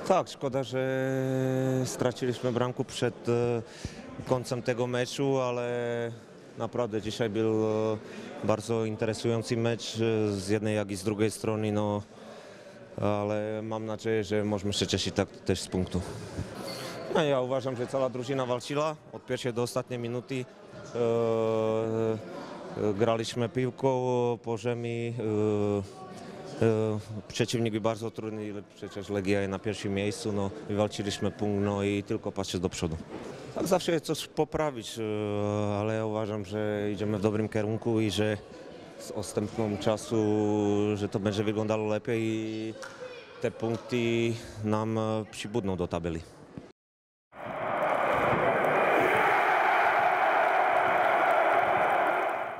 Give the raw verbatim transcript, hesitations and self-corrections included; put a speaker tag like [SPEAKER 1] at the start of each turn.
[SPEAKER 1] Tak, szkoda, że straciliśmy bramkę przed e, końcem tego meczu, ale naprawdę dzisiaj był e, bardzo interesujący mecz e, z jednej jak i z drugiej strony, no, ale mam nadzieję, że możemy się cieszyć tak też z punktu. No, ja uważam, że cała drużyna walczyła od pierwszej do ostatniej minuty. E, e, graliśmy piłką po ziemi. E, E, Przeciwnik był bardzo trudny, przecież Legia jest na pierwszym miejscu, no i walczyliśmy punkt, no i tylko patrzeć do przodu. Tak, zawsze jest coś poprawić, e, ale ja uważam, że idziemy w dobrym kierunku i że z odstępem czasu, że to będzie wyglądało lepiej i te punkty nam e, przybudną do tabeli.